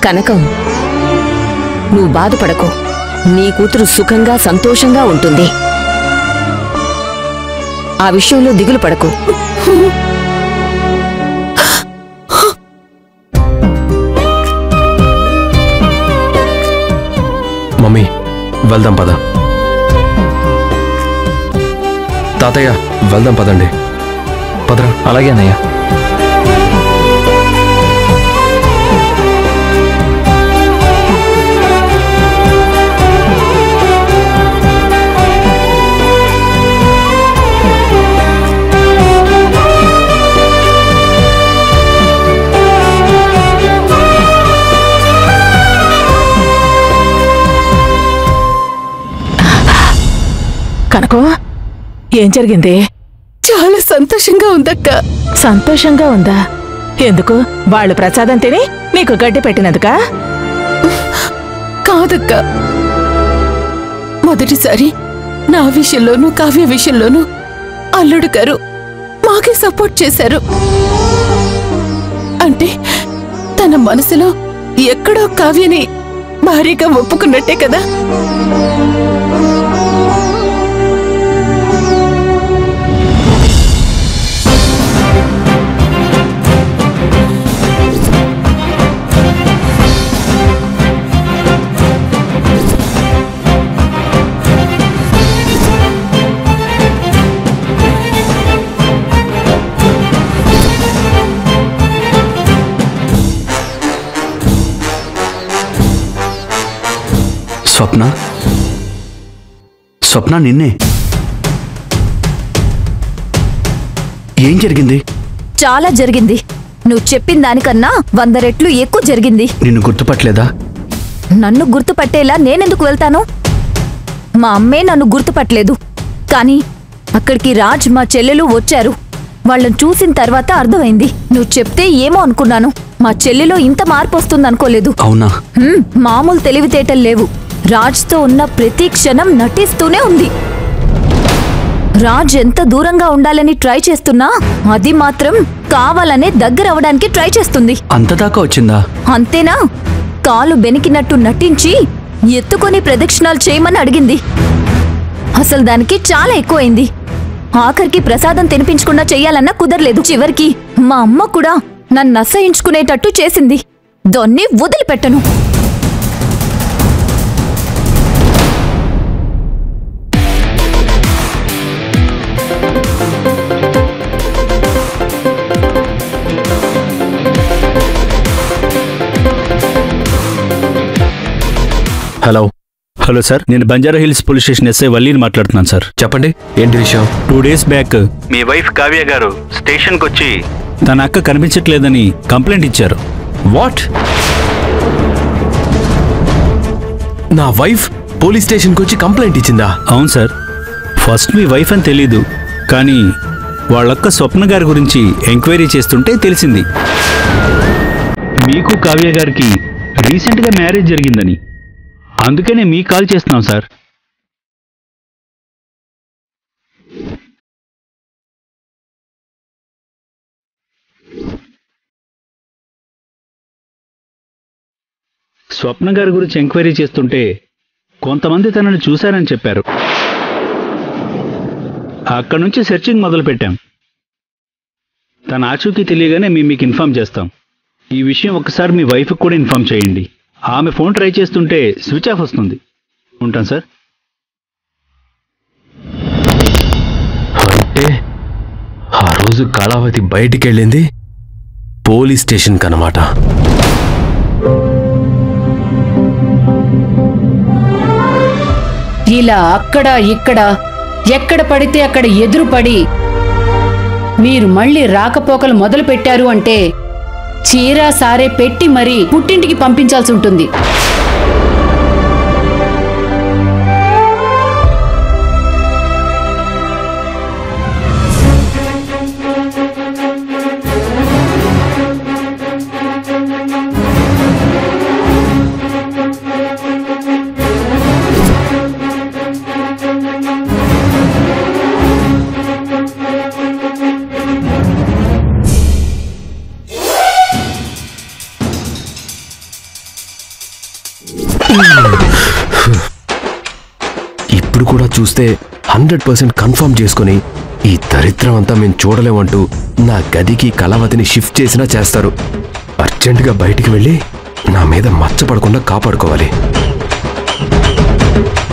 కనకం, నువ్వు బాధపడకు. నీ కూతురు సుఖంగా సంతోషంగా ఉంటుంది. ఆ విషయంలో దిగులు పడకు. మమ్మీ, వెళ్దాం పద. తాతయ్య, వెళ్దాం పదండి. పదరా. అలాగే అన్నయ్య. కనకం, ఏం జరిగింది? చాలా సంతోషంగా ఉందక్క. సంతోషంగా ఉందా? ఎందుకు? వాళ్ళు ప్రసాదం తిని నీకు గడ్డి పెట్టినందుకా? కాదక్క, మొదటిసారి నా విషయంలోనూ కావ్య విషయంలోనూ అల్లుడు గారు మాకే సపోర్ట్ చేశారు. అంటే తన మనసులో ఎక్కడో కావ్యని భారీగా ఒప్పుకున్నట్టే కదా. స్వప్న, స్వప్న, నిన్నే. ఏం జరిగింది? చాలా జరిగింది. నువ్వు చెప్పిన దానికన్నా 100 రెట్లు ఎక్కువ జరిగింది. నిన్ను గుర్తుపట్టలేదా? నన్ను గుర్తుపట్టేలా నేనెందుకు వెళ్తాను? మా అమ్మే నన్ను గుర్తుపట్టలేదు. కానీ అక్కడికి రాజ్, మా చెల్లెలు వచ్చారు. వాళ్ళని చూసిన తర్వాత అర్థమైంది. నువ్వు చెప్తే ఏమో అనుకున్నాను. మా చెల్లెలో ఇంత మార్పు వస్తుందనుకోలేదు. అవునా? మామూలు తెలివితేటలు లేవు. రాజ్తో ఉన్న ప్రతి క్షణం నటిస్తూనే ఉంది. రాజ్ ఎంత దూరంగా ఉండాలని ట్రై చేస్తున్నా అది మాత్రం కావాలనే దగ్గరవడానికి ట్రై చేస్తుంది. అంతదాకా వచ్చిందా? అంతేనా? కాలు బెనికినట్టు నటించి ఎత్తుకొని ప్రదక్షిణాలు చేయమని అడిగింది. అసలు దానికి చాలా ఎక్కువైంది. ఆఖరికి ప్రసాదం తినిపించకుండా చెయ్యాలన్నా కుదరలేదు. చివరికి మా అమ్మ కూడా నన్ను అసహించుకునేటట్టు చేసింది. దాన్ని వదిలిపెట్టను. హలో. హలో సార్, నేను Banjara Hills police station SI వల్లీని మాట్లాడుతున్నాను సార్. చెప్పండి, ఏంటి విషయం? 2 days బ్యాక్ మీ వైఫ్ కావ్య గారు స్టేషన్కి వచ్చి తన అక్క కనిపించట్లేదని కంప్లైంట్ ఇచ్చారు. వాట్? నా వైఫ్ పోలీస్ స్టేషన్కి వచ్చి కంప్లైంట్ ఇచ్చిందా? అవును సార్. ఫస్ట్ మీ వైఫ్ అని తెలీదు, కానీ వాళ్ళక్క స్వప్న గారి గురించి ఎంక్వైరీ చేస్తుంటే తెలిసింది మీకు కావ్య గారికి రీసెంట్గా మ్యారేజ్ జరిగిందని. అందుకనే మీకు కాల్ చేస్తున్నాం సార్. స్వప్న గారి గురించి ఎంక్వైరీ చేస్తుంటే కొంతమంది తనని చూశారని చెప్పారు. అక్కడి నుంచి సెర్చింగ్ మొదలుపెట్టాం. తన ఆచూకీ తెలియగానే మీకు ఇన్ఫార్మ్ చేస్తాం. ఈ విషయం ఒకసారి మీ వైఫ్కి కూడా ఇన్ఫార్మ్ చేయండి. ఆమె ఫోన్ ట్రై చేస్తుంటే స్విచ్ ఆఫ్ వస్తుంది. ఉంటాను సార్. అంటే ఆ రోజు కళావతి బయటికి వెళ్ళింది పోలీస్ స్టేషన్కి అన్నమాట. ఇలా అక్కడ ఇక్కడ ఎక్కడ పడితే అక్కడ ఎదురుపడి మీరు మళ్ళీ రాకపోకలు మొదలు పెట్టారు అంటే చీరా సారే పెట్టి మరీ పుట్టింటికి పంపించాల్సి ఉంటుంది. ఇప్పుడు కూడా చూస్తే 100% కన్ఫర్మ్ చేసుకుని ఈ దరిద్రం అంతా మేము చూడలేమంటూ నా గదికి కళావతిని షిఫ్ట్ చేసినా చేస్తారు. అర్జెంటుగా బయటికి వెళ్ళి నా మీద మచ్చపడకుండా కాపాడుకోవాలి.